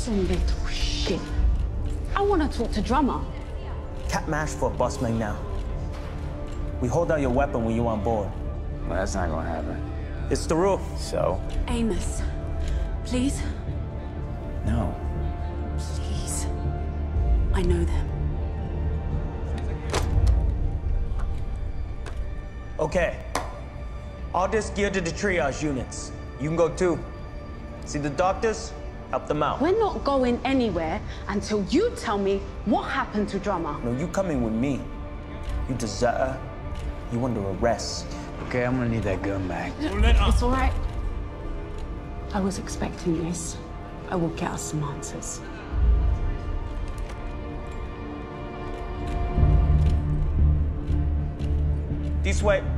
Listen, little shit. I want to talk to Drummer. Cat mash for a busman now. We hold out your weapon when you're on board. Well, that's not gonna happen. It's the rule. So? Amos, please? No. Please. I know them. Okay. All this geared to the triage units. You can go too. See the doctors? Help them out. We're not going anywhere until you tell me what happened to Drummer. No, you coming with me. You deserter. You under arrest. Okay, I'm gonna need that gun back. It's all right. I was expecting this. I will get us some answers. This way.